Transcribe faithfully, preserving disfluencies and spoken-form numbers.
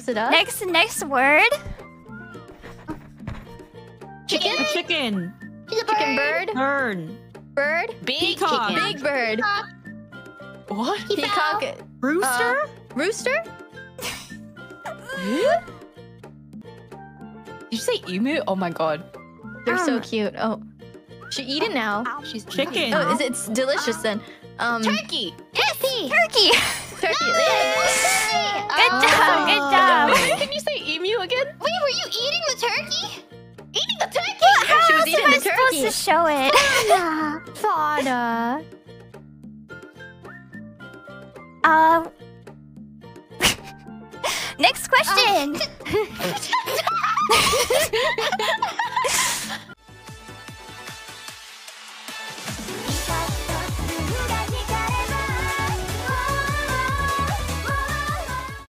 mix it up. Next, next word. Chicken. A chicken. She's a bird. Chicken bird. Bird. Bird. Big Peacock. chicken. Big bird. What? He Peacock. fell. Rooster? Uh, rooster. Did you say emu? Oh my god. They're so Um. cute. Oh, she eat it now. She's Chicken. Oh, is it, it's delicious then? Um, Turkey. Turkey. Turkey. turkey. Yay. Good job. Good job. Can you say emu again? Wait, were you eating the turkey? Eating the turkey? How She was else eating am I the supposed turkey. to show it? Fauna. Um. Next question.